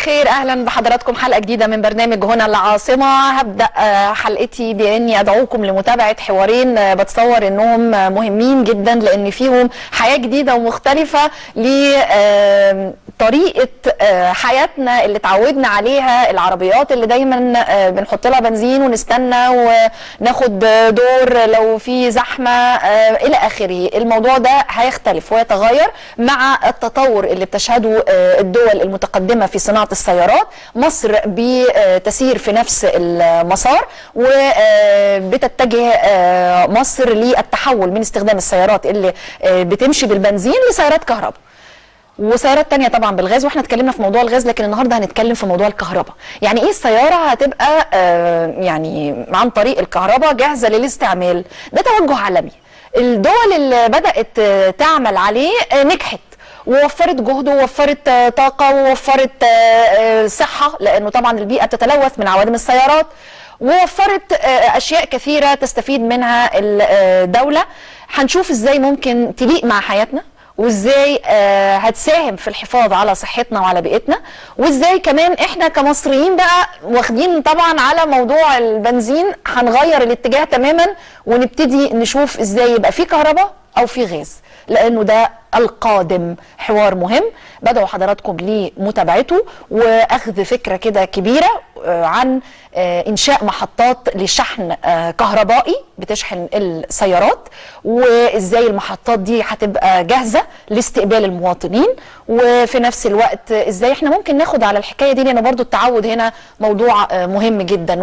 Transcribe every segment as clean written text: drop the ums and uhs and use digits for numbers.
الخير، اهلا بحضراتكم حلقه جديده من برنامج هنا العاصمه. هبدا حلقتي باني ادعوكم لمتابعه حوارين بتصور انهم مهمين جدا لان فيهم حياه جديده ومختلفه لطريقه حياتنا اللي اتعودنا عليها. العربيات اللي دايما بنحط لها بنزين ونستنى وناخد دور لو في زحمه الى اخره، الموضوع ده هيختلف ويتغير مع التطور اللي بتشهده الدول المتقدمة في صناعة السيارات. مصر بتسير في نفس المسار وبتتجه مصر للتحول من استخدام السيارات اللي بتمشي بالبنزين لسيارات كهرباء وسيارات تانية طبعا بالغاز، واحنا اتكلمنا في موضوع الغاز، لكن النهارده هنتكلم في موضوع الكهرباء. يعني ايه السيارة هتبقى يعني عن طريق الكهرباء جاهزة للاستعمال؟ ده توجه عالمي. الدول اللي بدأت تعمل عليه نجحت ووفرت جهد ووفرت طاقة ووفرت صحة، لأنه طبعا البيئة بتتلوث من عوادم السيارات، ووفرت أشياء كثيرة تستفيد منها الدولة. هنشوف ازاي ممكن تليق مع حياتنا، وازاي هتساهم في الحفاظ على صحتنا وعلى بيئتنا، وازاي كمان احنا كمصريين بقى واخدين طبعا على موضوع البنزين هنغير الاتجاه تماما ونبتدي نشوف ازاي يبقى في كهرباء او في غاز، لانه ده القادم. حوار مهم بدعو حضراتكم لمتابعته واخذ فكره كده كبيره عن انشاء محطات لشحن كهربائي بتشحن السيارات، وازاي المحطات دي هتبقى جاهزه لاستقبال المواطنين، وفي نفس الوقت ازاي احنا ممكن ناخد على الحكايه دي، لان برضو التعود هنا موضوع مهم جدا.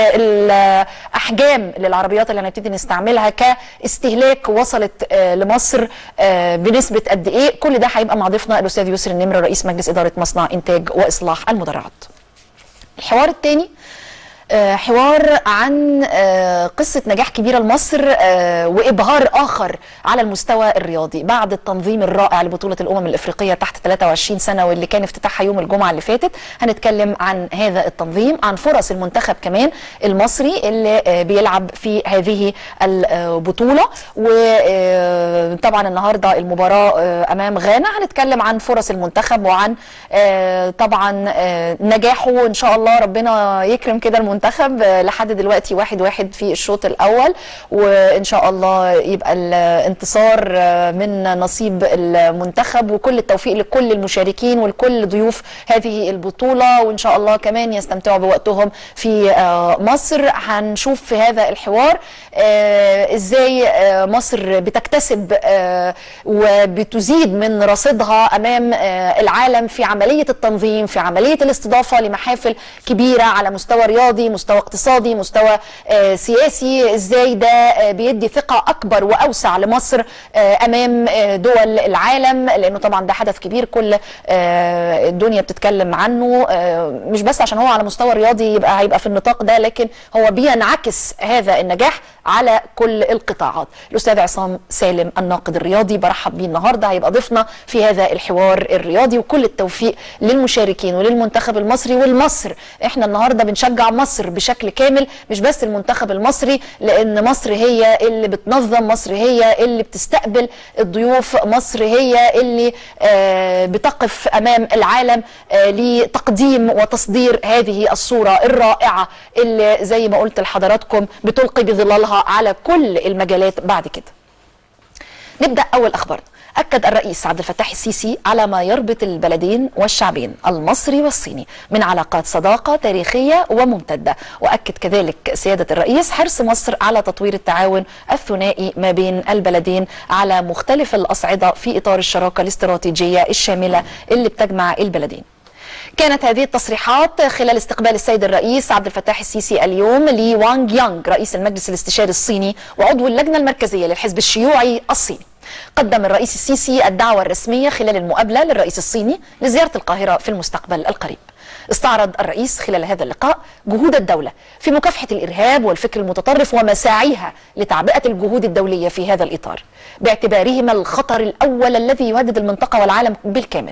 والاحجام للعربيات اللي هنبتدي نستعملها كاستهلاك وصلت لمصر بنسبه قد ايه، كل ده هيبقى مع ضيفنا الاستاذ يسري النمر رئيس مجلس اداره مصنع انتاج واصلاح المدرعات. الحوار الثاني حوار عن قصة نجاح كبيرة لمصر وإبهار آخر على المستوى الرياضي بعد التنظيم الرائع لبطولة الأمم الإفريقية تحت 23 سنة واللي كان افتتاحها يوم الجمعة اللي فاتت. هنتكلم عن هذا التنظيم، عن فرص المنتخب كمان المصري اللي بيلعب في هذه البطولة، وطبعا النهاردة المباراة أمام غانا. هنتكلم عن فرص المنتخب وعن طبعا نجاحه، وإن شاء الله ربنا يكرم كده المنتخب لحد دلوقتي 1-1 في الشوط الأول، وإن شاء الله يبقى الانتصار من نصيب المنتخب، وكل التوفيق لكل المشاركين ولكل ضيوف هذه البطولة، وإن شاء الله كمان يستمتعوا بوقتهم في مصر. هنشوف في هذا الحوار إزاي مصر بتكتسب وبتزيد من رصيدها أمام العالم في عملية التنظيم، في عملية الاستضافة لمحافل كبيرة على مستوى رياضي، مستوى اقتصادي، مستوى سياسي. ازاي ده بيدي ثقة اكبر واوسع لمصر امام دول العالم، لانه طبعا ده حدث كبير كل الدنيا بتتكلم عنه، مش بس عشان هو على مستوى رياضي هيبقى في النطاق ده، لكن هو بينعكس هذا النجاح على كل القطاعات. الاستاذ عصام سالم الناقد الرياضي برحب بيه النهارده، هيبقى ضيفنا في هذا الحوار الرياضي، وكل التوفيق للمشاركين وللمنتخب المصري والمصر. احنا النهارده بنشجع مصر بشكل كامل، مش بس المنتخب المصري، لان مصر هي اللي بتنظم، مصر هي اللي بتستقبل الضيوف، مصر هي اللي بتقف امام العالم لتقديم وتصدير هذه الصورة الرائعة اللي زي ما قلت لحضراتكم بتلقي بظلالها على كل المجالات بعد كده. نبدأ أول أخبارنا. أكد الرئيس عبد الفتاح السيسي على ما يربط البلدين والشعبين المصري والصيني من علاقات صداقة تاريخية وممتدة، وأكد كذلك سيادة الرئيس حرص مصر على تطوير التعاون الثنائي ما بين البلدين على مختلف الأصعدة في إطار الشراكة الاستراتيجية الشاملة اللي بتجمع البلدين. كانت هذه التصريحات خلال استقبال السيد الرئيس عبد الفتاح السيسي اليوم لوانغ يانغ رئيس المجلس الاستشاري الصيني وعضو اللجنة المركزية للحزب الشيوعي الصيني. قدم الرئيس السيسي الدعوة الرسمية خلال المقابلة للرئيس الصيني لزيارة القاهرة في المستقبل القريب. استعرض الرئيس خلال هذا اللقاء جهود الدولة في مكافحة الإرهاب والفكر المتطرف ومساعيها لتعبئة الجهود الدولية في هذا الإطار باعتبارهما الخطر الأول الذي يهدد المنطقة والعالم بالكامل.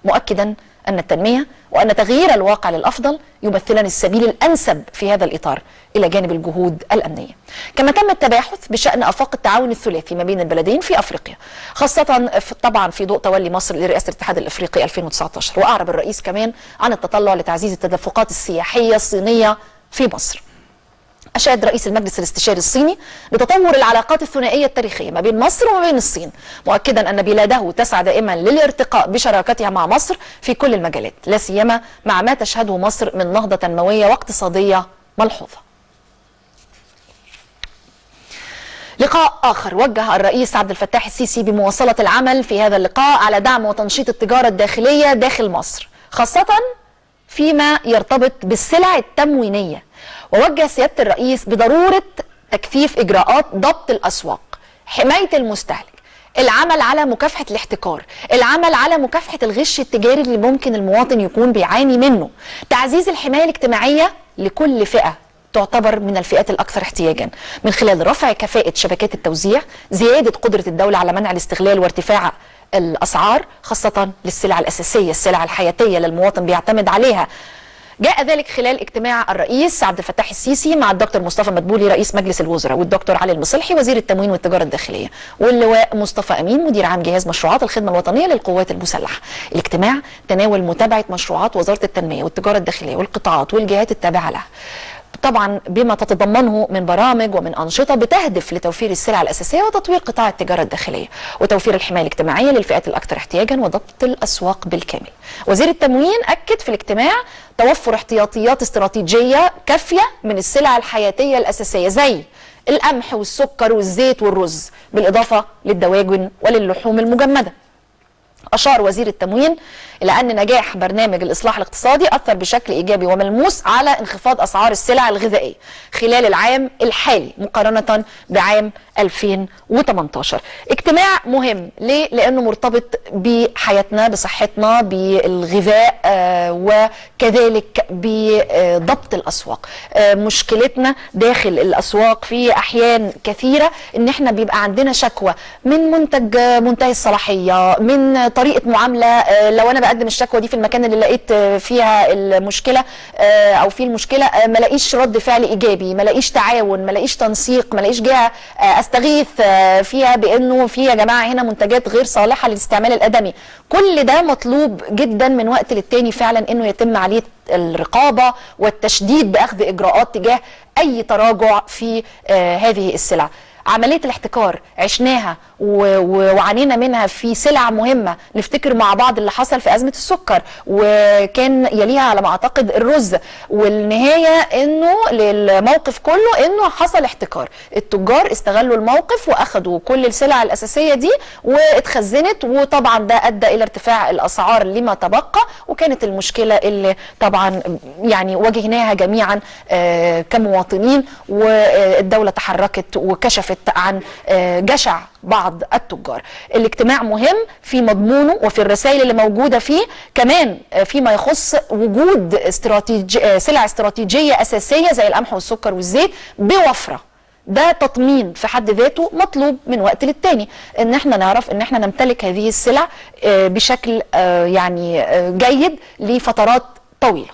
مؤكدا أن التنمية وأن تغيير الواقع للأفضل يمثلان السبيل الأنسب في هذا الإطار إلى جانب الجهود الأمنية. كما تم التباحث بشأن آفاق التعاون الثلاثي ما بين البلدين في أفريقيا، خاصة طبعا في ضوء تولي مصر لرئاسة الاتحاد الأفريقي 2019. وأعرب الرئيس كمان عن التطلع لتعزيز التدفقات السياحية الصينية في مصر. أشاد رئيس المجلس الاستشاري الصيني بتطور العلاقات الثنائية التاريخية ما بين مصر وما بين الصين، مؤكدا أن بلاده تسعى دائما للارتقاء بشراكتها مع مصر في كل المجالات، لا سيما مع ما تشهده مصر من نهضة تنموية واقتصادية ملحوظة. لقاء آخر وجه الرئيس عبد الفتاح السيسي بمواصلة العمل في هذا اللقاء على دعم وتنشيط التجارة الداخلية داخل مصر، خاصة فيما يرتبط بالسلع التموينية. ووجه سيادة الرئيس بضرورة تكثيف إجراءات ضبط الأسواق، حماية المستهلك، العمل على مكافحة الاحتكار، العمل على مكافحة الغش التجاري اللي ممكن المواطن يكون بيعاني منه، تعزيز الحماية الاجتماعية لكل فئة تعتبر من الفئات الأكثر احتياجا من خلال رفع كفاءة شبكات التوزيع، زيادة قدرة الدولة على منع الاستغلال وارتفاع الأسعار خاصة للسلع الأساسية، السلع الحياتية للمواطن بيعتمد عليها. جاء ذلك خلال اجتماع الرئيس عبد الفتاح السيسي مع الدكتور مصطفى مدبولي رئيس مجلس الوزراء، والدكتور علي المصلحي وزير التموين والتجارة الداخلية، واللواء مصطفى أمين مدير عام جهاز مشروعات الخدمة الوطنية للقوات المسلحة. الاجتماع تناول متابعة مشروعات وزارة التنمية والتجارة الداخلية والقطاعات والجهات التابعة لها، طبعا بما تتضمنه من برامج ومن أنشطة بتهدف لتوفير السلع الأساسية وتطوير قطاع التجارة الداخلية وتوفير الحماية الاجتماعية للفئات الأكثر احتياجا وضبط الأسواق بالكامل. وزير التموين أكد في الاجتماع توفر احتياطيات استراتيجية كافية من السلع الحياتية الأساسية زي القمح والسكر والزيت والرز، بالإضافة للدواجن وللحوم المجمدة. أشار وزير التموين إلى أن نجاح برنامج الإصلاح الاقتصادي أثر بشكل إيجابي وملموس على انخفاض أسعار السلع الغذائية خلال العام الحالي مقارنة بعام 2018. اجتماع مهم ليه؟ لأنه مرتبط بحياتنا، بصحتنا، بالغذاء، وكذلك بضبط الأسواق. مشكلتنا داخل الأسواق في أحيان كثيرة إن احنا بيبقى عندنا شكوى من منتج منتهي الصلاحية، من طريقة معاملة. لو أنا بقدم الشكوى دي في المكان اللي لقيت فيها المشكلة أو في المشكلة ما لاقيش رد فعل إيجابي، ما لاقيش تعاون، ما لاقيش تنسيق، ما لاقيش جهة استغيث فيها بانه في يا جماعه هنا منتجات غير صالحه للاستعمال الادمي. كل ده مطلوب جدا من وقت للتاني فعلا انه يتم عليه الرقابه والتشديد باخذ اجراءات تجاه اي تراجع في هذه السلع. عملية الاحتكار عشناها وعانينا منها في سلع مهمة. نفتكر مع بعض اللي حصل في أزمة السكر وكان يليها على ما أعتقد الرز، والنهاية إنه للموقف كله إنه حصل احتكار. التجار استغلوا الموقف وأخذوا كل السلع الأساسية دي واتخزنت، وطبعا ده أدى إلى ارتفاع الأسعار لما تبقى، وكانت المشكلة اللي طبعا يعني واجهناها جميعا كمواطنين، والدولة تحركت وكشفت عن جشع بعض التجار. الاجتماع مهم في مضمونه وفي الرسائل اللي موجودة فيه، كمان فيما يخص وجود سلع استراتيجية أساسية زي القمح والسكر والزيت بوفرة. ده تطمين في حد ذاته مطلوب من وقت للتاني، ان احنا نعرف ان احنا نمتلك هذه السلع بشكل يعني جيد لفترات طويلة.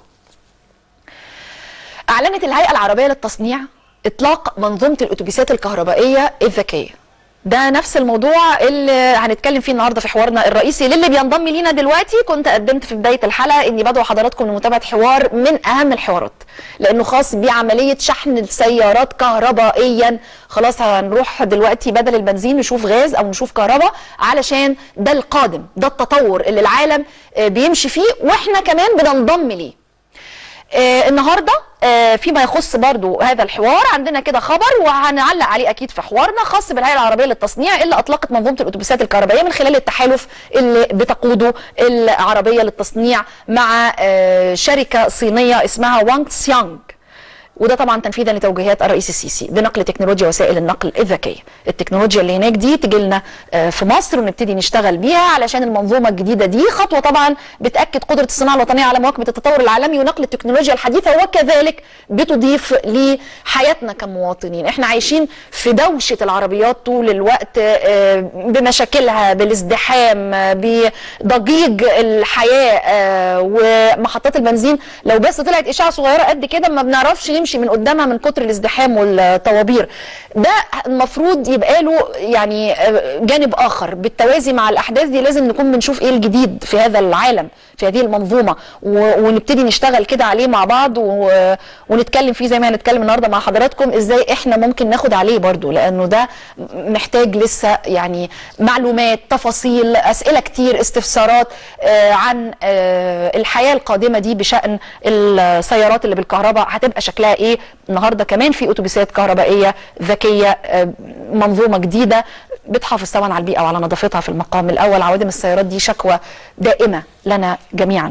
أعلنت الهيئة العربية للتصنيع إطلاق منظومة الأتوبيسات الكهربائية الذكية. ده نفس الموضوع اللي هنتكلم فيه النهارده في حوارنا الرئيسي. للي بينضم لينا دلوقتي، كنت قدمت في بداية الحلقة إني بدعو حضراتكم لمتابعة حوار من أهم الحوارات، لأنه خاص بعملية شحن السيارات كهربائيا. خلاص هنروح دلوقتي بدل البنزين نشوف غاز أو نشوف كهرباء، علشان ده القادم، ده التطور اللي العالم بيمشي فيه وإحنا كمان بننضم ليه. النهارده فيما يخص برضو هذا الحوار عندنا كده خبر وهنعلق عليه اكيد في حوارنا، خاص بالهيئه العربيه للتصنيع اللي اطلقت منظومه الاتوبيسات الكهربائيه من خلال التحالف اللي بتقوده العربيه للتصنيع مع شركه صينيه اسمها وانغ سيانغ. وده طبعا تنفيذا لتوجيهات الرئيس السيسي بنقل تكنولوجيا وسائل النقل الذكيه. التكنولوجيا اللي هناك دي تجي لنا في مصر ونبتدي نشتغل بيها علشان المنظومه الجديده دي خطوه طبعا بتاكد قدره الصناعه الوطنيه على مواكبه التطور العالمي ونقل التكنولوجيا الحديثه، وكذلك بتضيف لحياتنا كمواطنين. احنا عايشين في دوشه العربيات طول الوقت بمشاكلها، بالازدحام، بضجيج الحياه، ومحطات البنزين لو بس طلعت اشعه صغيره قد كده ما بنعرفش نمشي من قدامها من كتر الازدحام والطوابير. ده المفروض يبقى له يعني جانب اخر بالتوازي مع الاحداث دي. لازم نكون بنشوف ايه الجديد في هذا العالم، في هذه المنظومه، ونبتدي نشتغل كده عليه مع بعض ونتكلم فيه زي ما هنتكلم النهارده مع حضراتكم ازاي احنا ممكن ناخد عليه برضو، لانه ده محتاج لسه يعني معلومات، تفاصيل، اسئله كتير، استفسارات عن الحياه القادمه دي بشان السيارات اللي بالكهرباء هتبقى شكلها ايه. النهارده كمان في اتوبيسات كهربائيه ذكيه، منظومه جديده بتحافظ طبعا على البيئه وعلى نظافتها في المقام الاول. عوادم السيارات دي شكوى دائمه لنا جميعا.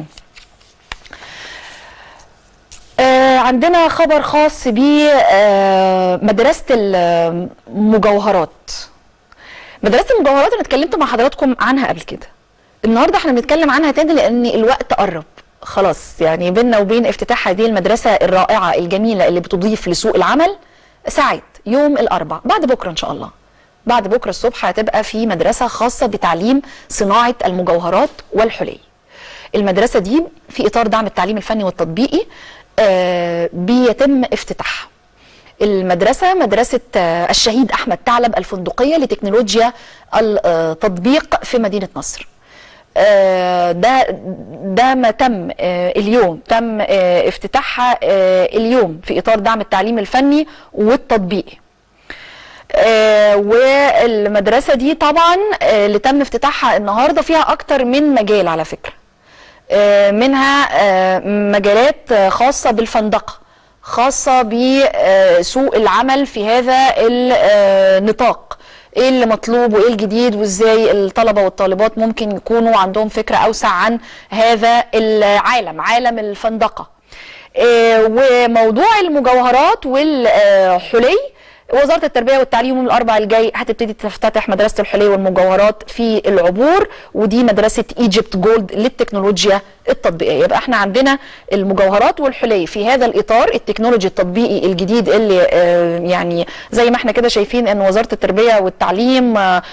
عندنا خبر خاص بمدرسه المجوهرات. مدرسه المجوهرات انا اتكلمت مع حضراتكم عنها قبل كده، النهارده احنا بنتكلم عنها تاني لان الوقت قرب خلاص، يعني بيننا وبين افتتاح هذه المدرسه الرائعه الجميله اللي بتضيف لسوق العمل ساعات يوم الاربعاء بعد بكره ان شاء الله. بعد بكره الصبح هتبقى في مدرسه خاصه بتعليم صناعه المجوهرات والحلي. المدرسه دي في اطار دعم التعليم الفني والتطبيقي بيتم افتتاحها. المدرسه مدرسه الشهيد احمد ثعلب الفندقيه لتكنولوجيا التطبيق في مدينه نصر. ده ما تم اليوم، تم افتتاحها اليوم في اطار دعم التعليم الفني والتطبيقي. والمدرسه دي طبعا اللي تم افتتاحها النهارده فيها اكتر من مجال على فكره، منها مجالات خاصه بالفندقه، خاصه بسوق العمل في هذا النطاق، ايه اللي مطلوب وايه الجديد وازاي الطلبه والطالبات ممكن يكونوا عندهم فكره اوسع عن هذا العالم، عالم الفندقه. وموضوع المجوهرات والحلي، وزارة التربية والتعليم يوم الأربعاء الجاي هتبتدي تفتتح مدرسة الحلي والمجوهرات في العبور، ودي مدرسة ايجيبت جولد للتكنولوجيا التطبيقية. يبقى احنا عندنا المجوهرات والحلي في هذا الإطار التكنولوجي التطبيقي الجديد اللي يعني زي ما احنا كده شايفين ان وزارة التربية والتعليم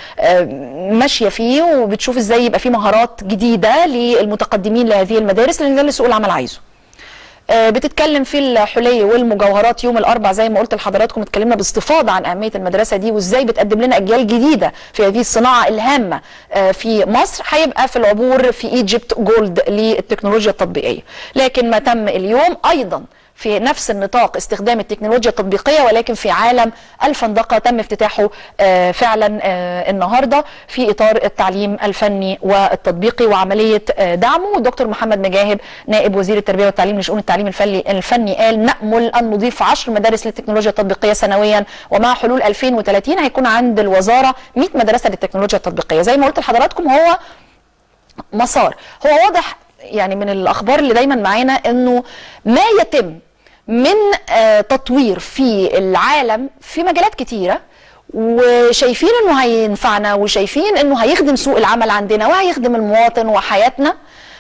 ماشية فيه وبتشوف ازاي يبقى فيه مهارات جديدة للمتقدمين لهذه المدارس، لان ده اللي سوق العمل عايزه. بتتكلم في الحلي والمجوهرات يوم الاربعاء زي ما قلت لحضراتكم، اتكلمنا باستفاضه عن اهميه المدرسه دي وازاي بتقدم لنا اجيال جديده في هذه الصناعه الهامه في مصر. هيبقى في العبور في ايجيبت جولد للتكنولوجيا التطبيقيه. لكن ما تم اليوم ايضا في نفس النطاق استخدام التكنولوجيا التطبيقيه ولكن في عالم الفندقه، تم افتتاحه فعلا النهارده في اطار التعليم الفني والتطبيقي وعمليه دعمه. الدكتور محمد مجاهب نائب وزير التربيه والتعليم لشؤون التعليم الفني قال نأمل ان نضيف 10 مدارس للتكنولوجيا التطبيقيه سنويا، ومع حلول 2030 هيكون عند الوزاره 100 مدرسه للتكنولوجيا التطبيقيه. زي ما قلت لحضراتكم هو مسار، هو واضح يعني من الاخبار اللي دايما معانا انه ما يتم من تطوير في العالم في مجالات كتيره، وشايفين انه هينفعنا وشايفين انه هيخدم سوق العمل عندنا وهيخدم المواطن وحياتنا.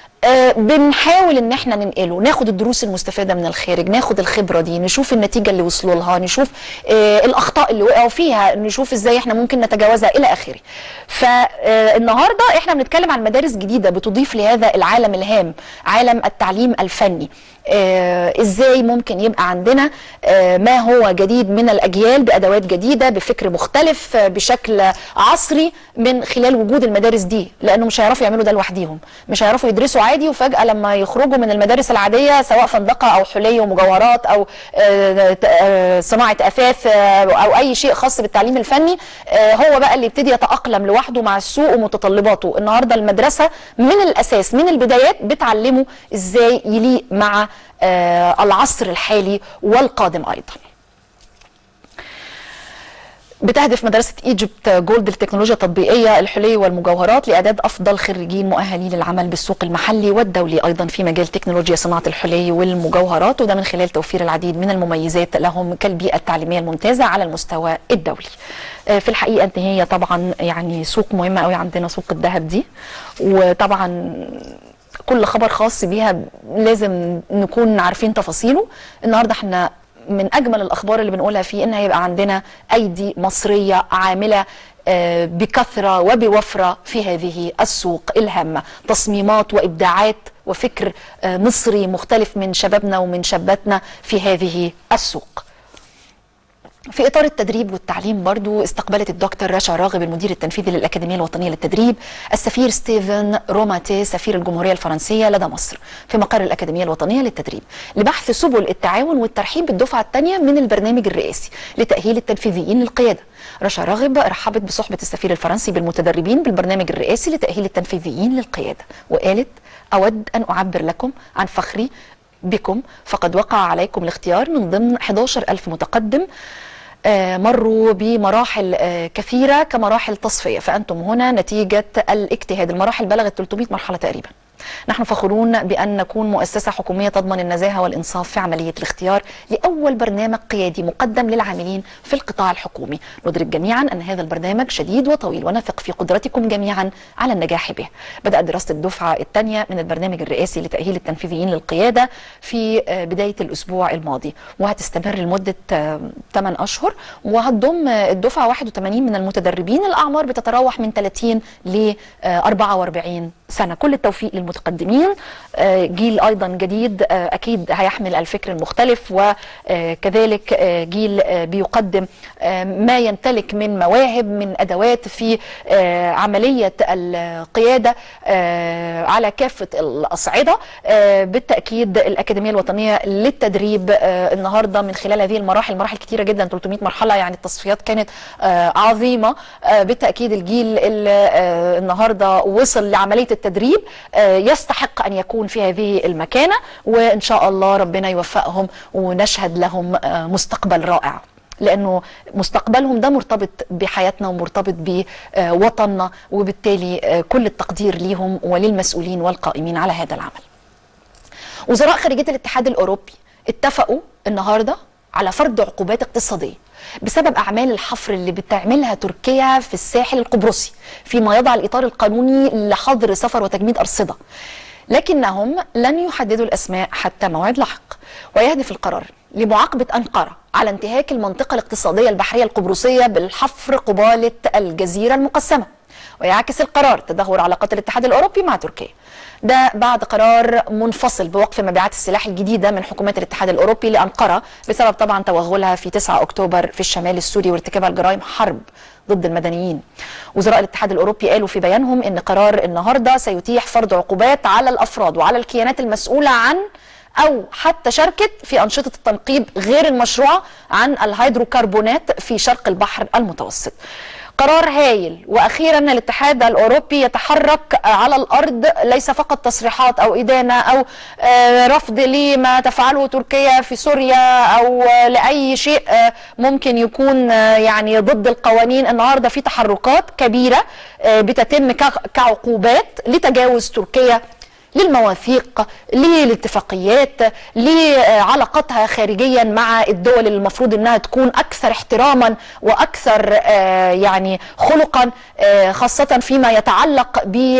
بنحاول ان احنا ننقله، ناخد الدروس المستفاده من الخارج، ناخد الخبره دي، نشوف النتيجه اللي وصلوا لها، نشوف الاخطاء اللي وقعوا فيها، نشوف ازاي احنا ممكن نتجاوزها الى اخره. فالنهارده احنا بنتكلم عن مدارس جديده بتضيف لهذا العالم الهام، عالم التعليم الفني. ازاي ممكن يبقى عندنا ما هو جديد من الاجيال بادوات جديده بفكر مختلف بشكل عصري من خلال وجود المدارس دي، لانه مش هيعرفوا يعملوا ده لوحديهم، مش هيعرفوا يدرسوا عادي وفجاه لما يخرجوا من المدارس العاديه سواء فندقه او حلي ومجوهرات او صناعه اثاث او اي شيء خاص بالتعليم الفني هو بقى اللي يبتدي يتاقلم لوحده مع السوق ومتطلباته. النهارده المدرسه من الاساس من البدايات بتعلمه ازاي يليق مع العصر الحالي والقادم ايضا. بتهدف مدرسة ايجيبت جولد للتكنولوجيا التطبيقية الحلي والمجوهرات لإعداد أفضل خريجين مؤهلين للعمل بالسوق المحلي والدولي أيضا في مجال تكنولوجيا صناعة الحلي والمجوهرات، وده من خلال توفير العديد من المميزات لهم كالبيئة التعليمية الممتازة على المستوى الدولي. في الحقيقة أن هي طبعا يعني سوق مهمة قوي عندنا، سوق الذهب دي، وطبعا كل خبر خاص بيها لازم نكون عارفين تفاصيله. النهارده احنا من اجمل الاخبار اللي بنقولها فيه ان هيبقى عندنا ايدي مصريه عامله بكثره وبوفره في هذه السوق الهامه، تصميمات وابداعات وفكر مصري مختلف من شبابنا ومن شاباتنا في هذه السوق. في إطار التدريب والتعليم برضو استقبلت الدكتور رشا راغب المدير التنفيذي للأكاديمية الوطنية للتدريب السفير ستيفن روماتي سفير الجمهورية الفرنسية لدى مصر في مقر الأكاديمية الوطنية للتدريب لبحث سبل التعاون والترحيب بالدفعة الثانية من البرنامج الرئاسي لتأهيل التنفيذيين للقيادة. رشا راغب رحبت بصحبة السفير الفرنسي بالمتدربين بالبرنامج الرئاسي لتأهيل التنفيذيين للقيادة وقالت: أود أن أعبر لكم عن فخري بكم، فقد وقع عليكم الاختيار من ضمن 11,000 متقدم مروا بمراحل كثيرة كمراحل تصفية، فأنتم هنا نتيجة الاجتهاد. المراحل بلغت 300 مرحلة تقريبا. نحن فخورون بأن نكون مؤسسة حكومية تضمن النزاهة والإنصاف في عملية الاختيار لأول برنامج قيادي مقدم للعاملين في القطاع الحكومي. ندرك جميعا أن هذا البرنامج شديد وطويل ونثق في قدرتكم جميعا على النجاح به. بدأت دراسة الدفعة الثانية من البرنامج الرئاسي لتأهيل التنفيذيين للقيادة في بداية الأسبوع الماضي، وهتستمر لمدة 8 أشهر، وهتضم الدفعة 81 من المتدربين. الأعمار بتتراوح من 30 ل 44 سنة. كل التوفيق للمتقدمين. جيل أيضا جديد أكيد هيحمل الفكر المختلف، وكذلك جيل بيقدم ما يمتلك من مواهب من أدوات في عملية القيادة على كافة الأصعدة. بالتأكيد الأكاديمية الوطنية للتدريب النهاردة من خلال هذه مراحل كتيرة جدا، 300 مرحلة، يعني التصفيات كانت عظيمة. بالتأكيد الجيل النهاردة وصل لعملية التدريب يستحق أن يكون في هذه المكانة، وإن شاء الله ربنا يوفقهم ونشهد لهم مستقبل رائع، لأنه مستقبلهم ده مرتبط بحياتنا ومرتبط بوطننا، وبالتالي كل التقدير ليهم وللمسؤولين والقائمين على هذا العمل. وزراء خارجية الاتحاد الأوروبي اتفقوا النهاردة على فرض عقوبات اقتصادية بسبب أعمال الحفر اللي بتعملها تركيا في الساحل القبرصي، فيما يضع الإطار القانوني لحظر سفر وتجميد أرصدة، لكنهم لن يحددوا الأسماء حتى موعد لاحق. ويهدف القرار لمعاقبة أنقرة على انتهاك المنطقة الاقتصادية البحرية القبرصية بالحفر قبالة الجزيرة المقسمة، ويعكس القرار تدهور علاقات الاتحاد الأوروبي مع تركيا. ده بعد قرار منفصل بوقف مبيعات السلاح الجديدة من حكومات الاتحاد الأوروبي لأنقرة بسبب طبعا توغلها في 9 أكتوبر في الشمال السوري وارتكابها الجرائم حرب ضد المدنيين. وزراء الاتحاد الأوروبي قالوا في بيانهم إن قرار النهاردة سيتيح فرض عقوبات على الأفراد وعلى الكيانات المسؤولة عن أو حتى شاركت في أنشطة التنقيب غير المشروعة عن الهيدروكربونات في شرق البحر المتوسط. قرار هايل. واخيرا الاتحاد الاوروبي يتحرك على الارض، ليس فقط تصريحات او ادانه او رفض لما تفعله تركيا في سوريا او لاي شيء ممكن يكون يعني ضد القوانين. النهارده في تحركات كبيره بتتم كعقوبات لتجاوز تركيا للمواثيق، للاتفاقيات، لعلاقاتها خارجيا مع الدول اللي المفروض انها تكون اكثر احتراما واكثر يعني خلقا، خاصة فيما يتعلق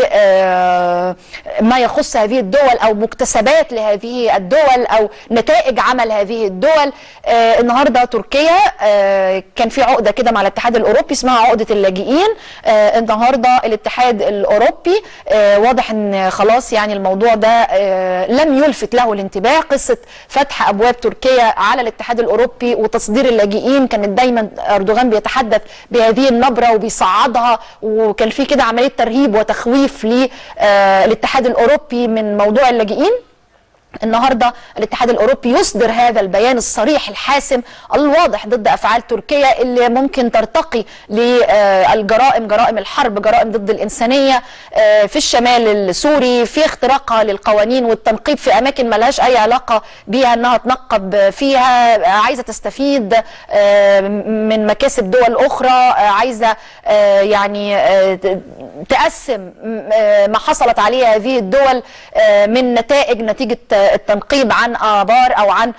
بما يخص هذه الدول او مكتسبات لهذه الدول او نتائج عمل هذه الدول. النهارده تركيا كان في عقدة كده مع الاتحاد الاوروبي اسمها عقدة اللاجئين. النهارده الاتحاد الاوروبي واضح ان خلاص يعني الموضوع ده لم يلفت له الانتباه. قصة فتح أبواب تركيا على الاتحاد الأوروبي وتصدير اللاجئين كانت دايما أردوغان بيتحدث بهذه النبرة وبيصعدها، وكان في كده عملية ترهيب وتخويف للاتحاد الأوروبي من موضوع اللاجئين. النهارده الاتحاد الاوروبي يصدر هذا البيان الصريح الحاسم الواضح ضد افعال تركيا اللي ممكن ترتقي للجرائم، جرائم الحرب، جرائم ضد الانسانيه في الشمال السوري، في اختراقها للقوانين والتنقيب في اماكن ملهاش اي علاقه بيها انها تنقب فيها، عايزه تستفيد من مكاسب دول اخرى، عايزه يعني تقسم ما حصلت عليه هذه الدول من نتيجه التنقيب عن آبار أو عن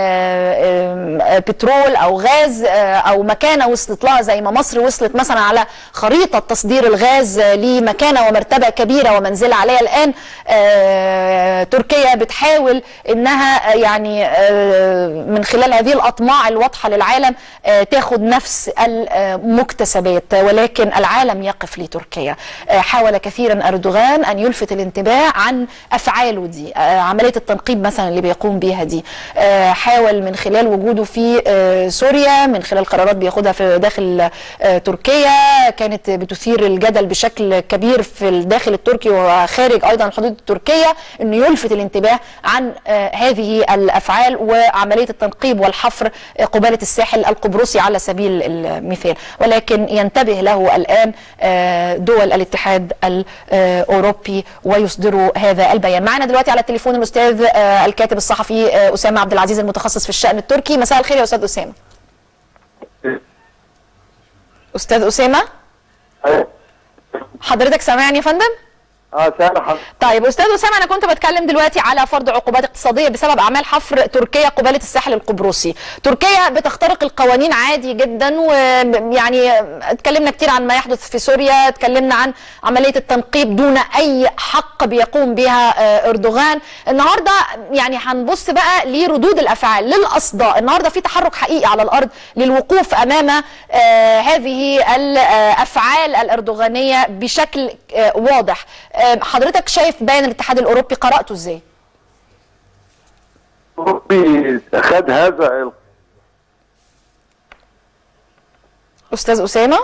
بترول أو غاز أو مكانة وصلت لها، زي ما مصر وصلت مثلا على خريطة تصدير الغاز لمكانة ومرتبة كبيرة ومنزلة عليها الآن. تركيا بتحاول إنها يعني من خلال هذه الأطماع الواضحة للعالم تاخد نفس المكتسبات، ولكن العالم يقف لتركيا. حاول كثيرا أردوغان أن يلفت الانتباه عن أفعاله دي، عملية التنقيب مثلا اللي بيقوم بيها دي، حاول من خلال وجوده في سوريا، من خلال قرارات بياخدها في داخل تركيا كانت بتثير الجدل بشكل كبير في الداخل التركي وخارج ايضا الحدود التركيه، انه يلفت الانتباه عن هذه الافعال وعمليه التنقيب والحفر قباله الساحل القبرصي على سبيل المثال، ولكن ينتبه له الان دول الاتحاد الاوروبي ويصدروا هذا البيان. معنا دلوقتي على التليفون الاستاذ الكاتب الصحفي اسامه عبد العزيز المتخصص في الشأن التركي. مساء الخير يا استاذ اسامه. استاذ اسامه حضرتك سامعني يا فندم؟ سامح. طيب استاذ اسامه، انا كنت بتكلم دلوقتي على فرض عقوبات اقتصاديه بسبب اعمال حفر تركيا قباله الساحل القبرصي. تركيا بتخترق القوانين عادي جدا، ويعني اتكلمنا كتير عن ما يحدث في سوريا، اتكلمنا عن عمليه التنقيب دون اي حق بيقوم بها اردوغان. النهارده يعني هنبص بقى لردود الافعال للاصداء. النهارده في تحرك حقيقي على الارض للوقوف امام هذه الافعال الاردوغانيه بشكل واضح. حضرتك شايف بيان الاتحاد الاوروبي، قرأته ازاي؟ الاوروبي اخذ هذا استاذ اسامه؟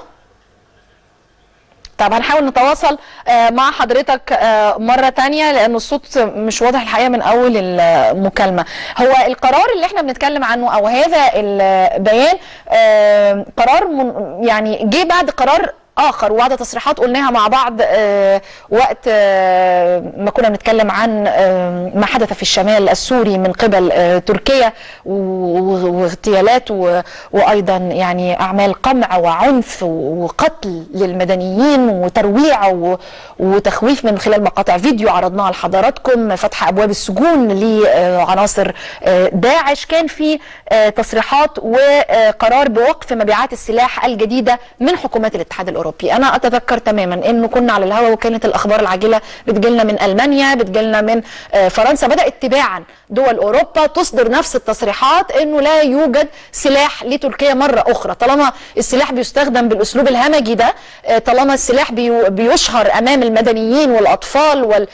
طب هنحاول نتواصل مع حضرتك مرة تانية لأن الصوت مش واضح الحقيقة من أول المكالمة. هو القرار اللي احنا بنتكلم عنه أو هذا البيان قرار يعني جه بعد قرار آخر وبعد تصريحات قلناها مع بعض وقت ما كنا بنتكلم عن ما حدث في الشمال السوري من قبل تركيا واغتيالات وأيضا يعني أعمال قمع وعنف وقتل للمدنيين وترويع وتخويف من خلال مقاطع فيديو عرضناها لحضراتكم، فتح أبواب السجون لعناصر داعش. كان في تصريحات وقرار بوقف مبيعات السلاح الجديدة من حكومات الاتحاد الأوروبي. أنا أتذكر تماما إنه كنا على الهواء وكانت الأخبار العاجلة بتجيلنا من ألمانيا، بتجيلنا من فرنسا، بدأت تباعا دول أوروبا تصدر نفس التصريحات إنه لا يوجد سلاح لتركيا مرة أخرى. طالما السلاح بيستخدم بالأسلوب الهمجي ده، طالما السلاح بيشهر أمام المدنيين والأطفال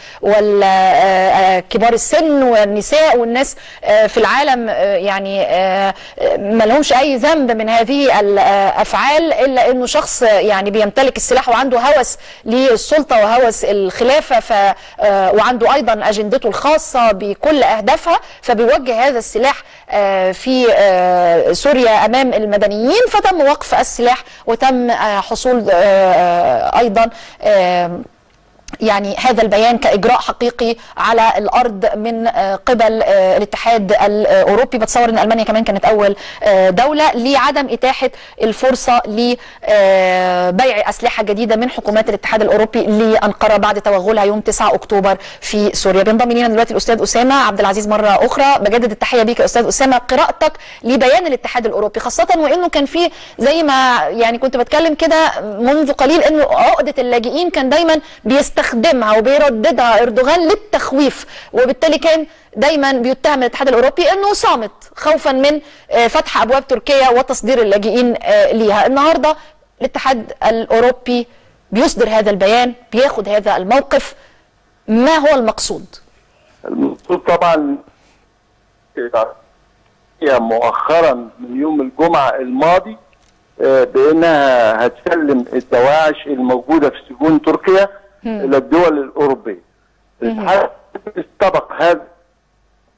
والكبار السن والنساء والناس في العالم يعني ما لهمش أي ذنب من هذه الأفعال، إلا إنه شخص يعني بيمتلك السلاح وعنده هوس للسلطة وهوس الخلافة وعنده أيضا أجندته الخاصة بكل أهدافها، فبيوجه هذا السلاح في سوريا أمام المدنيين، فتم وقف السلاح وتم حصول أيضا يعني هذا البيان كإجراء حقيقي على الأرض من قبل الاتحاد الأوروبي. بتصور أن ألمانيا كمان كانت أول دولة لعدم إتاحة الفرصة لبيع أسلحة جديدة من حكومات الاتحاد الأوروبي لأنقرة بعد توغلها يوم 9 أكتوبر في سوريا. بينضم لنا دلوقتي الأستاذ أسامة عبد العزيز مرة أخرى. بجدد التحية بيك يا أستاذ أسامة. قراءتك لبيان الاتحاد الأوروبي، خاصة وإنه كان في زي ما يعني كنت بتكلم كده منذ قليل إنه عقدة اللاجئين كان دايما بيستخدمها وبيرددها اردوغان للتخويف، وبالتالي كان دايما بيتهم الاتحاد الاوروبي انه صامت خوفا من فتح ابواب تركيا وتصدير اللاجئين ليها. النهارده الاتحاد الاوروبي بيصدر هذا البيان، بياخد هذا الموقف. ما هو المقصود؟ المقصود طبعا مؤخرا من يوم الجمعه الماضي بانها هتسلم الدواعش الموجوده في سجون تركيا الى الدول الاوروبيه. الاتحاد استبق هذا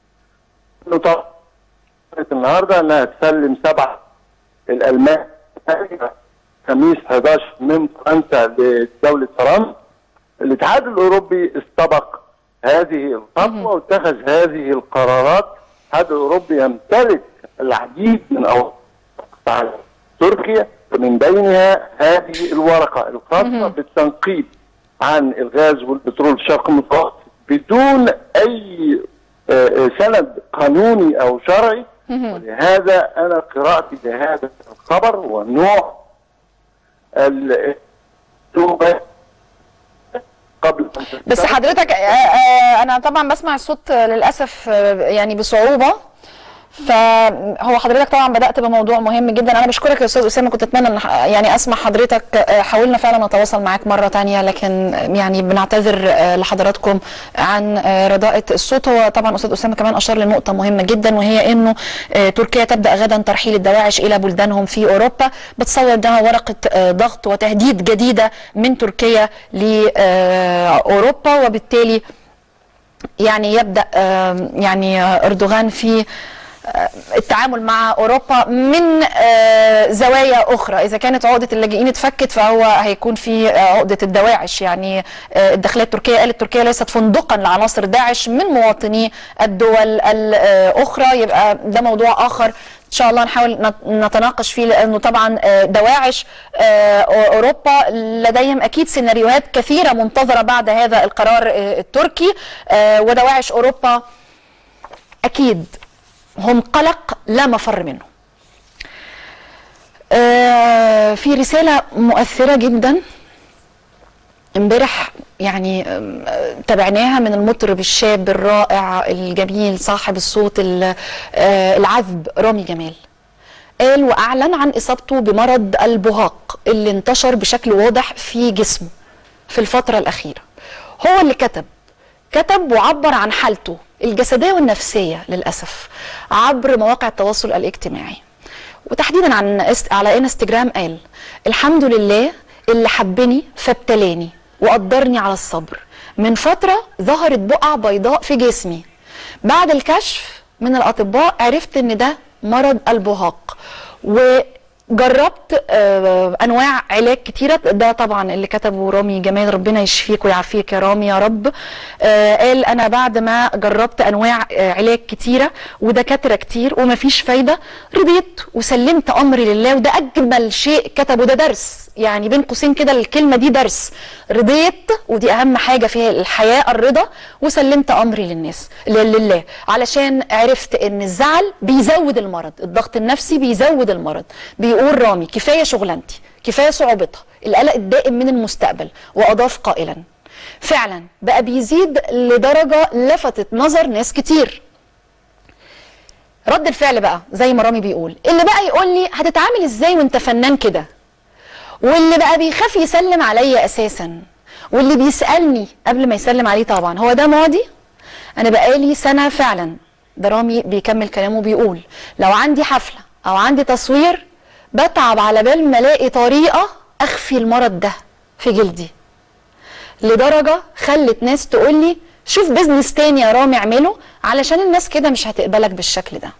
طبعا النهارده انها تسلم 7 الالمان خميس 11 من فرنسا لدوله فرنسا. الاتحاد الاوروبي استبق هذه الخطوه واتخذ هذه القرارات. الاتحاد الاوروبي يمتلك العديد من اوراق على تركيا، ومن بينها هذه الورقه الخاصه بالتنقيب عن الغاز والبترول في الشرق المتوسط بدون اي سند قانوني او شرعي. ولهذا انا قراءتي لهذا الخبر ونوع قبل بس حضرتك انا طبعا بسمع الصوت للاسف يعني بصعوبه. فهو حضرتك طبعا بدات بموضوع مهم جدا. انا بشكرك يا استاذ اسامه، كنت اتمنى ان يعني اسمع حضرتك. حاولنا فعلا نتواصل معاك مره ثانيه، لكن يعني بنعتذر لحضراتكم عن رداءة الصوت. هو طبعا استاذ اسامه كمان اشار لنقطه مهمه جدا، وهي انه تركيا تبدا غدا ترحيل الدواعش الى بلدانهم في اوروبا. بتصور انها ورقه ضغط وتهديد جديده من تركيا لاوروبا، وبالتالي يعني يبدا يعني اردوغان في التعامل مع اوروبا من زوايا اخرى. اذا كانت عقده اللاجئين اتفكت، فهو هيكون في عقده الدواعش. يعني الداخليه التركيه قالت تركيا ليست فندقا لعناصر داعش من مواطني الدول الاخرى. يبقى ده موضوع اخر ان شاء الله نحاول نتناقش فيه، لانه طبعا دواعش اوروبا لديهم اكيد سيناريوهات كثيره منتظره بعد هذا القرار التركي. ودواعش اوروبا اكيد هم قلق لا مفر منه. في رسالة مؤثرة جدا امبارح يعني تابعناها من المطرب الشاب الرائع الجميل صاحب الصوت العذب رامي جمال. قال واعلن عن اصابته بمرض البهاق اللي انتشر بشكل واضح في جسمه في الفترة الأخيرة. هو اللي كتب وعبر عن حالته الجسدية والنفسية للأسف عبر مواقع التواصل الاجتماعي، وتحديدا على انستجرام. قال: الحمد لله اللي حبني فابتلاني وقدرني على الصبر. من فترة ظهرت بقع بيضاء في جسمي، بعد الكشف من الأطباء عرفت ان ده مرض البهاق، وجربت انواع علاج كتيره. ده طبعا اللي كتبه رامي جمال، ربنا يشفيك ويعافيك يا رامي يا رب. قال: انا بعد ما جربت انواع علاج كتيره ودكاتره كتير ومفيش فايده، رضيت وسلمت امري لله. وده اجمل شيء كتبه، ده درس يعني بين قوسين كده، الكلمه دي درس. رضيت، ودي اهم حاجه في الحياه الرضا، وسلمت امري لله، علشان عرفت ان الزعل بيزود المرض، الضغط النفسي بيزود المرض. بيقول رامي: كفايه شغلانتي، كفايه صعوبتها، القلق الدائم من المستقبل. واضاف قائلا: فعلا بقى بيزيد لدرجه لفتت نظر ناس كتير. رد الفعل بقى زي ما رامي بيقول، اللي بقى يقول لي هتتعامل ازاي وانت فنان كده، واللي بقى بيخاف يسلم عليا اساسا، واللي بيسالني قبل ما يسلم عليه طبعا هو ده ماضي. انا بقالي سنه فعلا، ده رامي بيكمل كلامه بيقول، لو عندي حفله او عندي تصوير بتعب على بال ما الاقي طريقه اخفي المرض ده في جلدي، لدرجه خلت ناس تقول لي شوف بيزنس تاني يا رامي اعمله، علشان الناس كده مش هتقبلك بالشكل ده.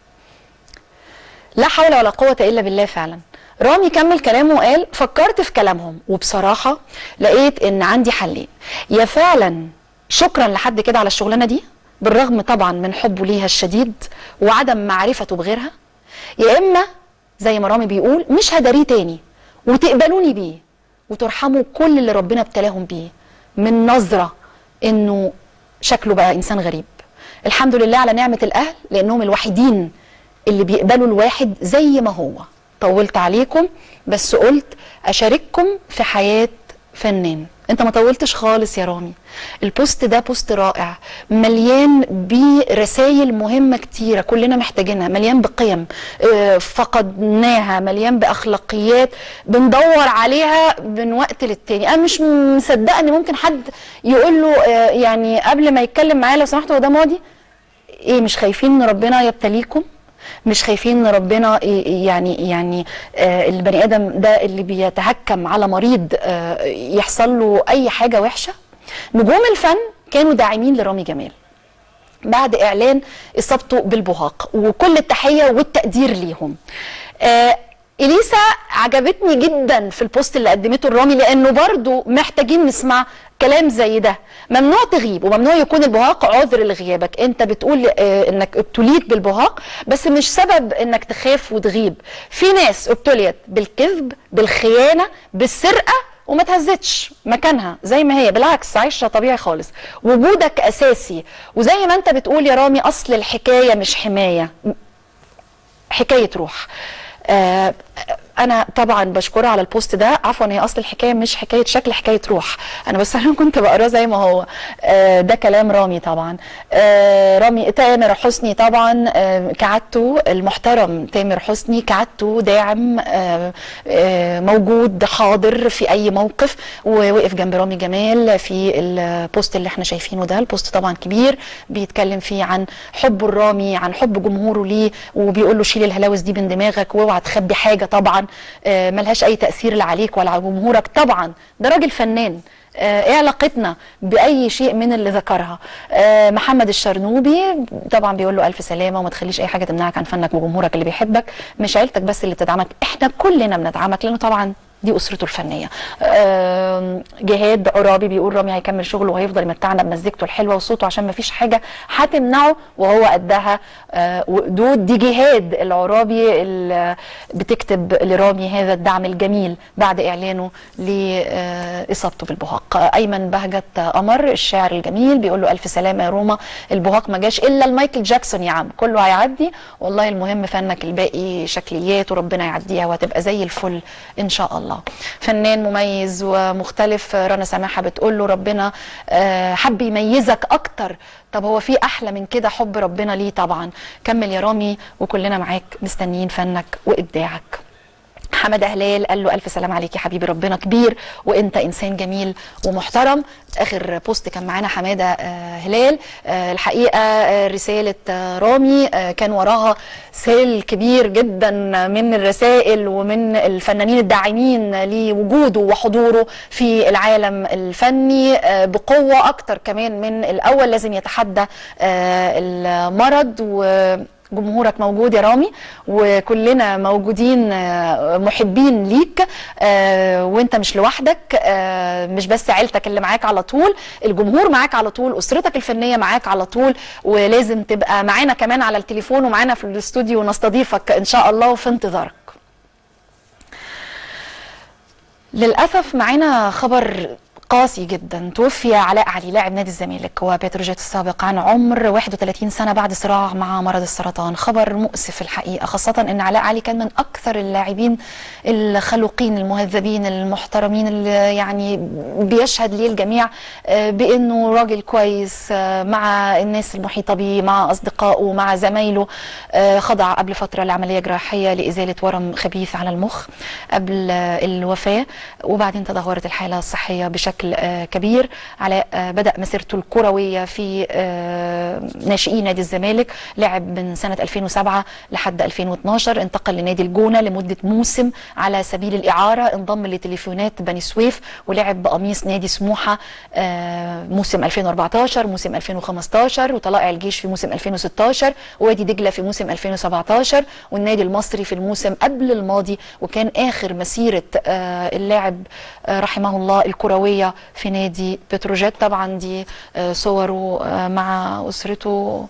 لا حول ولا قوه الا بالله. فعلا رامي كمل كلامه وقال: فكرت في كلامهم وبصراحه لقيت ان عندي حلين، يا فعلا شكرا لحد كده على الشغلانه دي بالرغم طبعا من حبه ليها الشديد وعدم معرفته بغيرها، يا اما زي ما رامي بيقول مش هداريه تاني وتقبلوني بيه وترحموا كل اللي ربنا ابتلاهم بيه من نظره انه شكله بقى انسان غريب. الحمد لله على نعمه الاهل، لانهم الوحيدين اللي بيقبلوا الواحد زي ما هو. طولت عليكم بس قلت اشارككم في حياه فنان. انت ما طولتش خالص يا رامي. البوست ده بوست رائع، مليان برسائل مهمه كتيره كلنا محتاجينها، مليان بقيم فقدناها، مليان باخلاقيات بندور عليها من وقت للتاني. انا مش مصدقه ان ممكن حد يقول له يعني قبل ما يتكلم معايا لو سمحت هو ده ماضي. ايه، مش خايفين ان ربنا يبتليكم؟ مش خايفين ان ربنا يعني البني ادم ده اللي بيتهكم على مريض يحصل له اي حاجه وحشه؟ نجوم الفن كانوا داعمين لرامي جمال، بعد اعلان اصابته بالبهاق، وكل التحيه والتقدير ليهم. اليسا عجبتني جدا في البوست اللي قدمته الرامي، لانه برضو محتاجين نسمع كلام زي ده. ممنوع تغيب وممنوع يكون البهاق عذر لغيابك. انت بتقول انك ابتليت بالبهاق، بس مش سبب انك تخاف وتغيب. في ناس ابتليت بالكذب، بالخيانه، بالسرقه، وما تهزتش مكانها زي ما هي، بالعكس عايشه طبيعي خالص. وجودك اساسي. وزي ما انت بتقول يا رامي، اصل الحكايه مش حمايه، حكايه روح. انا طبعا بشكرها على البوست ده. عفوا، هي اصل الحكايه مش حكايه شكل، حكايه روح. انا بس انا كنت بقراه زي ما هو. ده كلام رامي طبعا. رامي تامر حسني طبعا كعادته المحترم. تامر حسني كعادته داعم، موجود حاضر في اي موقف، ووقف جنب رامي جمال في البوست اللي احنا شايفينه ده. البوست طبعا كبير، بيتكلم فيه عن حب الرامي، عن حب جمهوره ليه، وبيقول له شيل الهلاوس دي من دماغك واوعى تخبي حاجه طبعا ملهاش اي تأثير لا عليك ولا على جمهورك. طبعا ده راجل فنان، ايه علاقتنا باي شيء من اللي ذكرها. محمد الشرنوبي طبعا بيقول له الف سلامه، وما تخليش اي حاجه تمنعك عن فنك وجمهورك اللي بيحبك. مش عيلتك بس اللي بتدعمك، احنا كلنا بندعمك، لانه طبعا دي اسرته الفنيه. جهاد عرابي بيقول رامي هيكمل شغله وهيفضل يمتعنا بمزيكته الحلوه وصوته، عشان ما فيش حاجه هتمنعه وهو قدها وقدود. دي جهاد العرابي اللي بتكتب لرامي هذا الدعم الجميل بعد اعلانه لاصابته بالبهاق. ايمن بهجت قمر الشاعر الجميل بيقول له الف سلامه يا روما، البهاق ما جاش الا المايكل جاكسون يا عم، كله هيعدي والله، المهم فنك، الباقي شكليات وربنا يعديها وهتبقى زي الفل ان شاء الله. فنان مميز ومختلف. رنا سماحه بتقول له ربنا حب يميزك اكتر. طب هو في احلى من كده حب ربنا ليه؟ طبعا. كمل يا رامي وكلنا معاك مستنيين فنك وابداعك. حمد هلال قال له الف سلام عليك يا حبيبي، ربنا كبير وانت انسان جميل ومحترم. اخر بوست كان معانا حماده هلال. الحقيقه رساله رامي كان وراها سيل كبير جدا من الرسائل ومن الفنانين الداعمين لوجوده وحضوره في العالم الفني بقوه اكتر كمان من الاول. لازم يتحدى المرض، وجمهورك موجود يا رامي، وكلنا موجودين محبين ليك، وانت مش لوحدك، مش بس عيلتك اللي معاك على طول، الجمهور معاك على طول، اسرتك الفنيه معاك على طول، ولازم تبقى معانا كمان على التليفون ومعانا في الاستوديو ونستضيفك ان شاء الله وفي انتظارك. للاسف معانا خبر قاسي جدا. توفي علاء علي لاعب نادي الزمالك وبتروجيت السابق عن عمر 31 سنة بعد صراع مع مرض السرطان. خبر مؤسف الحقيقة، خاصة ان علاء علي كان من اكثر اللاعبين الخلوقين المهذبين المحترمين، اللي يعني بيشهد ليه الجميع بانه راجل كويس مع الناس المحيطة به، مع اصدقائه، مع زمايله. خضع قبل فترة لعملية جراحية لازالة ورم خبيث على المخ قبل الوفاة، وبعدين تدهورت الحالة الصحية بشكل كبير. علاء بدأ مسيرته الكروية في ناشئين نادي الزمالك، لعب من سنة 2007 لحد 2012، انتقل لنادي الجونة لمدة موسم على سبيل الإعارة، انضم لتليفونات بني سويف ولعب بقميص نادي سموحة موسم 2014 موسم 2015، وطلائع الجيش في موسم 2016، ووادي دجلة في موسم 2017، والنادي المصري في الموسم قبل الماضي. وكان آخر مسيرة اللاعب رحمه الله الكروية في نادي بتروجيت. طبعا دي صوره مع أسرته،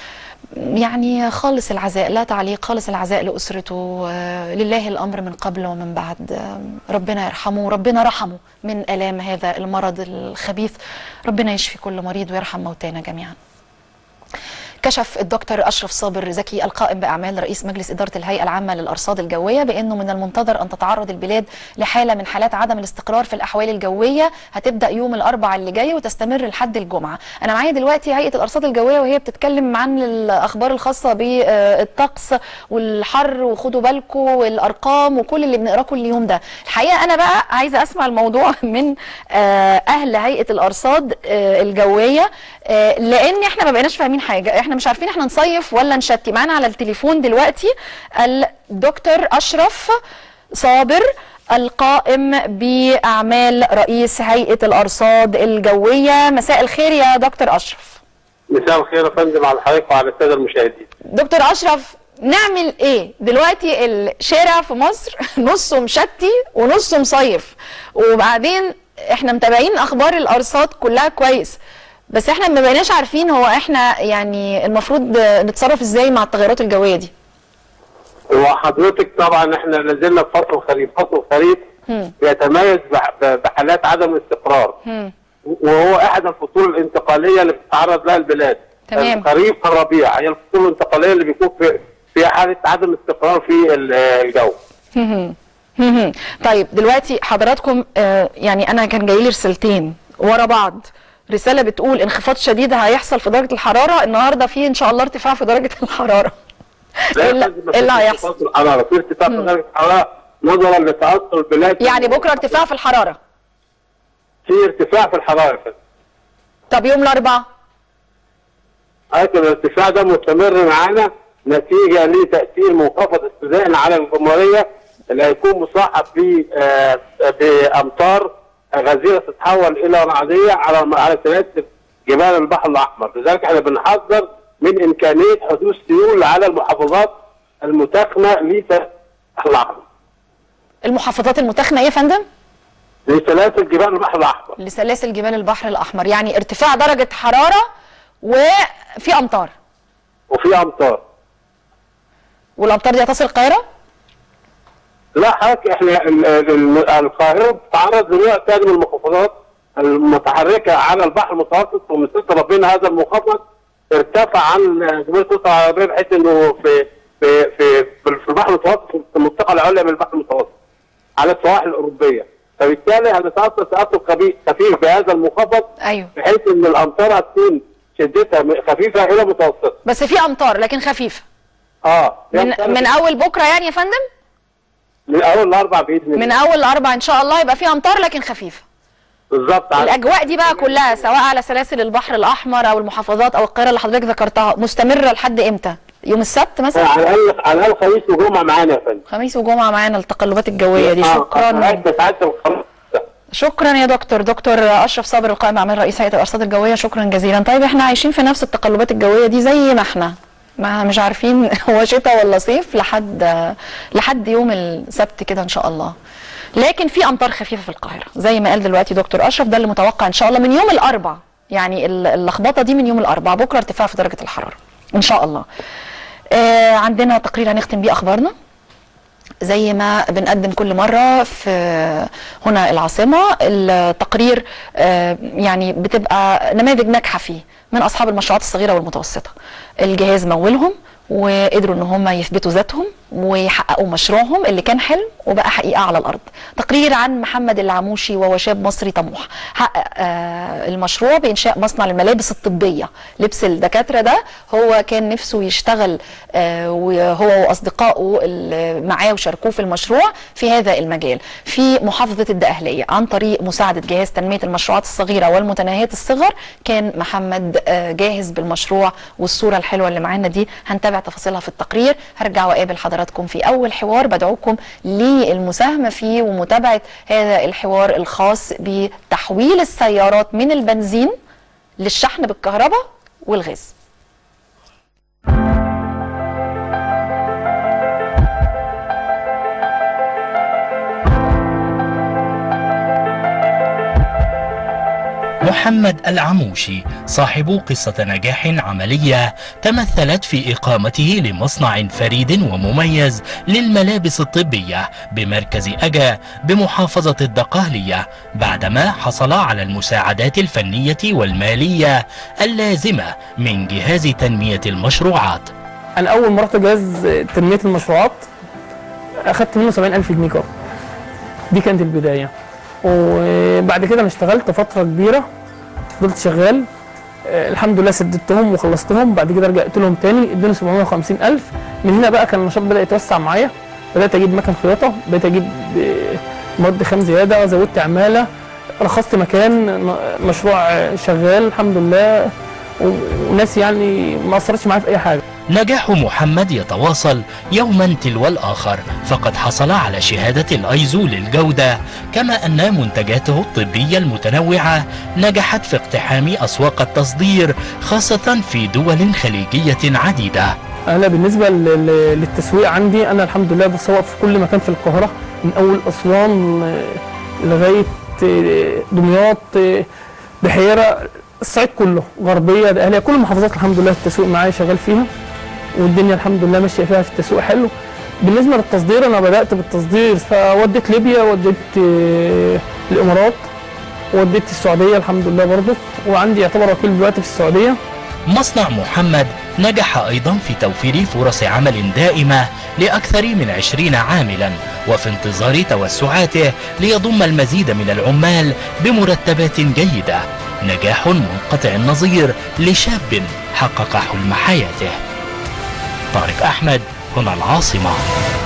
يعني خالص العزاء، لا تعليق، خالص العزاء لأسرته. لله الأمر من قبل ومن بعد. ربنا يرحمه، ربنا رحمه من آلام هذا المرض الخبيث. ربنا يشفي كل مريض ويرحم موتانا جميعا. كشف الدكتور أشرف صابر زكي القائم بأعمال رئيس مجلس إدارة الهيئة العامة للأرصاد الجوية بأنه من المنتظر أن تتعرض البلاد لحالة من حالات عدم الاستقرار في الأحوال الجوية، هتبدأ يوم الأربعاء اللي جاي وتستمر لحد الجمعة. أنا معايا دلوقتي هيئة الأرصاد الجوية وهي بتتكلم عن الأخبار الخاصة بالطقس والحر، وخدوا بالكم والأرقام وكل اللي بنقراه كل يوم ده. الحقيقة أنا بقى عايزة أسمع الموضوع من أهل هيئة الأرصاد الجوية، لأن احنا ما بقيناش فاهمين حاجة، احنا مش عارفين احنا نصيف ولا نشتي. معانا على التليفون دلوقتي الدكتور أشرف صابر القائم بأعمال رئيس هيئة الأرصاد الجوية. مساء الخير يا دكتور أشرف. مساء الخير يا فندم على حضرتك وعلى الساده المشاهدين. دكتور اشرف، نعمل ايه دلوقتي؟ الشارع في مصر نصه مشتي ونصه مصيف، وبعدين احنا متابعين اخبار الارصاد كلها كويس، بس احنا ما بقيناش عارفين هو احنا يعني المفروض نتصرف ازاي مع التغيرات الجويه دي. وحضرتك طبعا احنا نزلنا في فصل الخريف، فصل الخريف بيتميز بحالات عدم الاستقرار، وهو احد الفصول الانتقاليه اللي بتتعرض لها البلاد. تمام. الخريف والربيع هي الفصول الانتقاليه اللي بيكون فيها حاله عدم استقرار في الجو. طيب دلوقتي حضراتكم يعني انا كان جاي لي رسالتين ورا بعض، رساله بتقول انخفاض شديد هيحصل في درجه الحراره، النهارده في ان شاء الله ارتفاع في درجه الحراره. ايه اللي هيحصل؟ في ارتفاع في درجه الحراره نظرا لتاثر البلاد. يعني بكره ارتفاع في الحراره؟ في ارتفاع في الحراره. طب يوم الاربعاء؟ الارتفاع ده مستمر معانا نتيجه لتاثير منخفض استدائي على الجمهوريه اللي هيكون مصاحب بامطار غزيره تتحول الى رعديه على سلاسل جبال البحر الاحمر، لذلك احنا بنحذر من امكانيه حدوث سيول على المحافظات المتخنه للبحر الاحمر. المحافظات المتخنه ايه يا فندم؟ لسلاسل جبال البحر الاحمر. لسلاسل جبال البحر الاحمر، يعني ارتفاع درجه حراره وفي امطار. وفي امطار. والامطار دي هتصل القاهره؟ لا حضرتك احنا القاهره بتتعرض لنوع ثاني من المنخفضات المتحركه على البحر المتوسط، ومن ستر ربنا هذا المنخفض ارتفع عن جمهوريه مصر العربيه بحيث انه في البحر المتوسط في المنطقه العليا من البحر المتوسط على السواحل الاوروبيه، فبالتالي هنتاثر تاثر خفيف بهذا المنخفض. ايوه. بحيث ان الامطار هتكون شدتها خفيفه الى متوسطه. بس في امطار لكن خفيفه. من اول بكره يعني يا فندم؟ من اول الاربع باذن الله. من اول الاربع ان شاء الله يبقى في امطار لكن خفيفه. بالظبط. الاجواء دي بقى كلها سواء على سلاسل البحر الاحمر او المحافظات او القاهره اللي حضرتك ذكرتها مستمره لحد امتى؟ يوم السبت مثلا؟ على الاقل خميس وجمعه معانا يا فندم. خميس وجمعه معانا التقلبات الجويه دي. شكرا. شكرا يا دكتور اشرف صابر القائم اعمال رئيس هيئه الارصاد الجويه، شكرا جزيلا. طيب احنا عايشين في نفس التقلبات الجويه دي زي ما احنا مش عارفين هو شتاء ولا صيف لحد يوم السبت كده ان شاء الله. لكن في امطار خفيفه في القاهره زي ما قال دلوقتي دكتور اشرف، ده اللي متوقع ان شاء الله من يوم الاربعاء، يعني اللخبطه دي من يوم الاربعاء، بكره ارتفاع في درجه الحراره ان شاء الله. عندنا تقرير هنختم بيه اخبارنا زي ما بنقدم كل مرة في هنا العاصمة. التقرير يعني بتبقى نماذج ناجحة فيه من أصحاب المشروعات الصغيرة والمتوسطة. الجهاز مولهم وقدروا ان هم يثبتوا ذاتهم ويحققوا مشروعهم اللي كان حلم وبقى حقيقه على الارض. تقرير عن محمد العموشي وهو شاب مصري طموح حقق المشروع بانشاء مصنع للملابس الطبيه. لبس الدكاتره ده هو كان نفسه يشتغل وهو واصدقائه اللي معاه وشاركوه في المشروع في هذا المجال في محافظه الدقهليه عن طريق مساعده جهاز تنميه المشروعات الصغيره والمتناهيه الصغر. كان محمد جاهز بالمشروع، والصوره الحلوه اللي معانا دي هنتابع تفاصيلها في التقرير. هرجع واقابل حضراتكم في اول حوار، بدعوكم للمساهمه فيه ومتابعه هذا الحوار الخاص بتحويل السيارات من البنزين للشحن بالكهرباء والغاز. محمد العموشي صاحب قصة نجاح عملية تمثلت في إقامته لمصنع فريد ومميز للملابس الطبية بمركز أجا بمحافظة الدقهلية بعدما حصل على المساعدات الفنية والمالية اللازمة من جهاز تنمية المشروعات. أنا أول ما رحت جهاز تنمية المشروعات أخدت منه 70,000 جنيه كار. دي كانت البداية، وبعد كده انا اشتغلت فتره كبيره، فضلت شغال الحمد لله سددتهم وخلصتهم. بعد كده رجعت لهم تاني ادوني 750,000. من هنا بقى كان النشاط بدا يتوسع معايا، بدات اجيب مكن خياطه، بدات اجيب مواد خام زياده، زودت عماله، رخصت مكان، مشروع شغال الحمد لله، وناس يعني ما اثرتش معايا في اي حاجه. نجاح محمد يتواصل يوما تلو الآخر، فقد حصل على شهادة الأيزو للجودة، كما أن منتجاته الطبية المتنوعة نجحت في اقتحام أسواق التصدير خاصة في دول خليجية عديدة. أنا بالنسبة للتسويق عندي، أنا الحمد لله بسوق في كل مكان في القاهرة، من أول أسوان لغاية دمياط، بحيرة، الصعيد كله، غربية، دقهلية، كل المحافظات الحمد لله التسويق معايا شغال فيها، والدنيا الحمد لله ماشية فيها في التسويق حلو. بالنسبة للتصدير، أنا بدأت بالتصدير، فوديت ليبيا، وديت الإمارات، وديت السعودية الحمد لله برضه، وعندي يعتبر وكيل دلوقتي في السعودية. مصنع محمد نجح أيضا في توفير فرص عمل دائمة لأكثر من 20 عاملا، وفي انتظار توسعاته ليضم المزيد من العمال بمرتبات جيدة. نجاح منقطع النظير لشاب حقق حلم حياته. طارق أحمد، هنا العاصمة.